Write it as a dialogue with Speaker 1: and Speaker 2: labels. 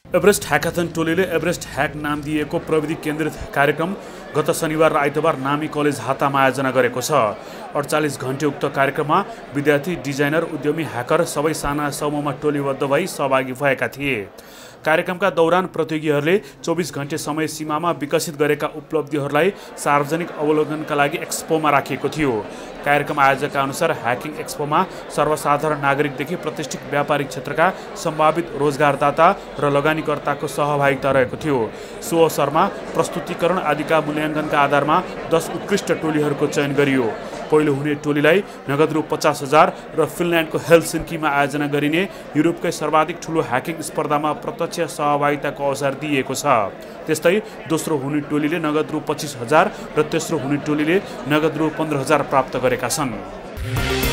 Speaker 1: Everest hackathon टोलीले Everest hack नाम दिएको प्रविधि केन्द्रित कार्यक्रम गत शनिबार र आइतबार नामी कलेज हातामा आयोजना गरेको छ। 48 घण्टे उक्त कार्यक्रममा विद्यार्थी, डिजाइनर, उद्यमी, ह्याकर सबै साना समूहमा टोलीबद्ध भई सहभागी भएका थिए। कार्यक्रमका दौरान प्रतियोगीहरूले 24 घण्टे समय सीमामा विकसित गरेका उपलब्धिहरूलाई सार्वजनिक अवलोकनका लागि एक्सपोमा राखिएको थियो। कार्यक्रम आयोजकका अनुसार ह्याकिङ एक्सपोमा सर्वसाधारण नागरिकदेखि प्रतिष्ठित व्यापारिक क्षेत्रका सम्भावित रोजगारदाता र लगानीकर्ताको सहभागिता रहेको थियो। सो अवसरमा प्रस्तुतिकरण आदिका मूल्याङ्कनका आधारमा 10 उत्कृष्ट टोलीहरूको चयन गरियो। पहिलो हुने टोलीलाई नगद रु 50,000 र फिनल्यान्डको हेलसिन्कीमा आयोजना गरिने युरोपकै सर्वाधिक ठुलो ह्याकिङ स्पर्धामा प्रत्यक्ष सहभागिताको अवसर दिइएको छ। त्यस्तै दोस्रो हुने टोलीले नगद रु 25,000 र तेस्रो हुने टोलीले नगद रु 15,000 प्राप्त गरेका छन्।